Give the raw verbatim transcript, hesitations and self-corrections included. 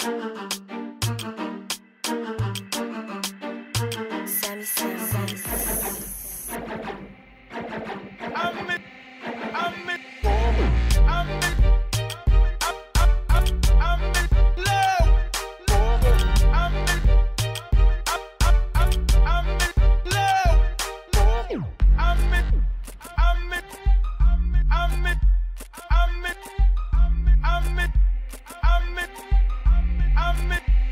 Sammy Sam. Sammy Sam. I'm in, I'm in, I'm in, I'm, I'm, I'm in love. I'm in, I'm, I'm, I'm in love. I'm in, I'm in, I'm in, I'm in, I'm in, I'm in, I'm in, I'm in.